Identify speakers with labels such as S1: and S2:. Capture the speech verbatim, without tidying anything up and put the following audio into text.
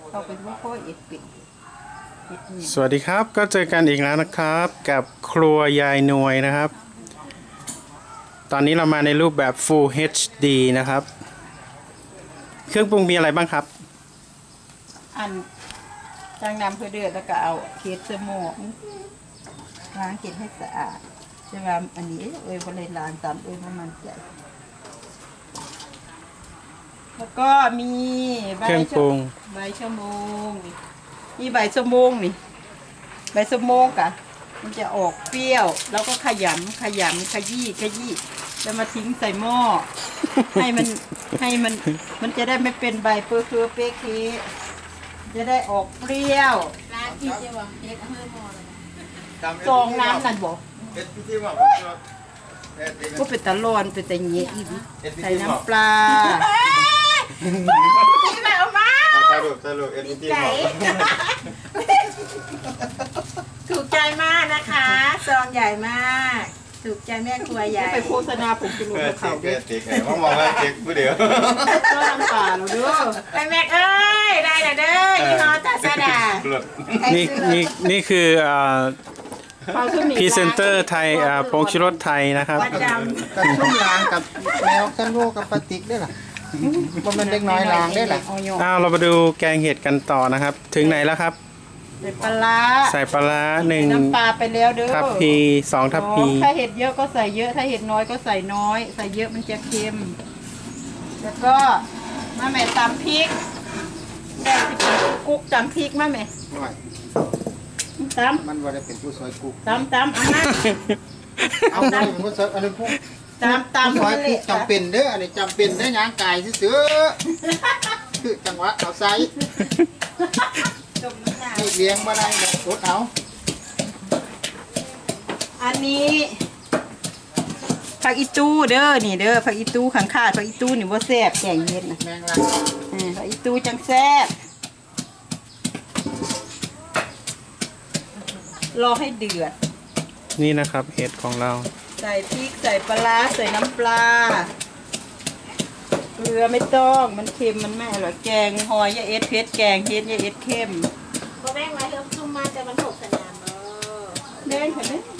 S1: เราเป็นว่าพ่อเอ็ดปิด
S2: สวัสดีครับก็เจอกันอีกแล้วนะครับกับครัวยายนวยนะครับ ตอนนี้เรามาในรูปแบบ Full เอช ดี นะครับเครื่องปรุงมีอะไรบ้างครับ
S1: อันจางน้ำเพื่อเดือดแล้วก็เอาเค็ดสมองล้างเค็ดให้สะอาดใช่ไหมอันนี้เอ้ยบริล้างตามเอ้ยประมาณใจแล้วก็มี
S2: เครื่องปรุง
S1: ใบชะมงมีใบชะมงนี่ใบชะมงกะมันจะออกเปรี้ยวแล้วก็ขยำขยำขยี้ขยี้แล้วมาทิ้งใส่หม้อ ให้มันให้มันมันจะได้ไม่เป็นใบเปื้อเปื้อเป๊ะเค้จะได้ออกเปรี้ยวร้านที่จะว่าเอ็ดเพิ่มหม้อเลยซองน้ำนั่นบอกเอ็ดที่ว่าก็เป็นตะลอนเป็นตะเงี้ยอีกใส่น้ำปลาที่แบบมาสรุปสรุปเอ็ดที่บอกถูกใจมากนะคะซองใหญ่มากถูกใจแม่ครัวใหญ่ไปโฆษณาผมจะรู้เขาเด็กเด็กมองมองว่าเด็กผู้เดียวก็ทำป่าเราด้วยไปแม่เอ้ยได้แล้วเด้อยี่ห้อตาซาดา
S2: นี่นี่นี่คือพรีเซนเตอร์ไทยผงชูรสไทยนะครับ
S3: กับชุ่มล้างกับแมวกันโลกับปฏิกได้หรอว่ามันเล็กน้อยล้างได้หรอ
S2: อ้าวเรามาดูแกงเห็ดกันต่อนะครับถึงไหนแล้วครับ
S1: ใส่ปลา
S2: ใส่ปลาหนึ่ง
S1: น้ำปลาไปแล้วเด้อ
S2: ทัพพีสองทัพพี
S1: ถ้าเห็ดเยอะก็ใส่เยอะถ้าเห็ดน้อยก็ใส่น้อยใส่เยอะมันจะเค็มแล้วก็มาแม่ตำพริกแม่ที่เป็นกุ๊กตำพริกมาแม่ตำ
S3: มันว่าได้เป็นผู้ซอยกุ๊ก
S1: ตำตำอันนั้น
S3: เอาได้เป็นผู้ซอยอันนี้ผู้
S1: ตำตำ
S3: ซอยกุ๊กจำเป็นเด้ออันนี้จำเป็นได้ย่างไก่เสือคือจังหวะเอาไซเลี้ยงมาได้แบบกดเอา
S1: อันนี้ผักอีตู้เด้อนี่เด้อผักอีตู้ขังขาดผักอีตู้นี่ว่าแซ่บแกงเห็ดนะ
S3: แมงลัก
S1: ผักอีตู้จังแซ่บรอให้เดือด
S2: นี่นะครับเห็ดของเรา
S1: ใส่พริกใส่ปลาใส่น้ำปลาเกลือไม่ต้องมันเค็มมันไม่อร่อยแกงหอยยาเอ็ดเพชรแกงเห็ดยาเอ็ดเข้ม
S4: ก็แม่งมาเริ่มซุ่มมาจะมันหกสนามเออ
S1: แดงเห็นไหม